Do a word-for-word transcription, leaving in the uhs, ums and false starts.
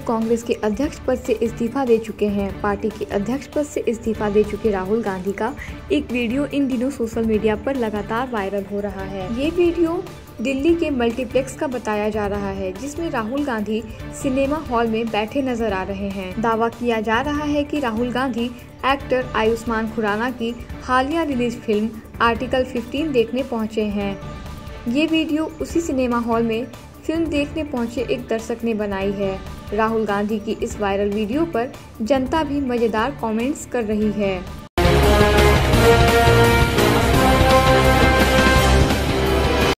कांग्रेस के अध्यक्ष पद से इस्तीफा दे चुके हैं। पार्टी के अध्यक्ष पद से इस्तीफा दे चुके राहुल गांधी का एक वीडियो इन दिनों सोशल मीडिया पर लगातार वायरल हो रहा है। ये वीडियो दिल्ली के मल्टीप्लेक्स का बताया जा रहा है, जिसमें राहुल गांधी सिनेमा हॉल में बैठे नजर आ रहे हैं। दावा किया जा रहा है कि राहुल गांधी एक्टर आयुष्मान खुराना की हालिया रिलीज फिल्म आर्टिकल पंद्रह देखने पहुंचे हैं। ये वीडियो उसी सिनेमा हॉल में फिल्म देखने पहुंचे एक दर्शक ने बनाई है। राहुल गांधी की इस वायरल वीडियो पर जनता भी मजेदार कमेंट्स कर रही है।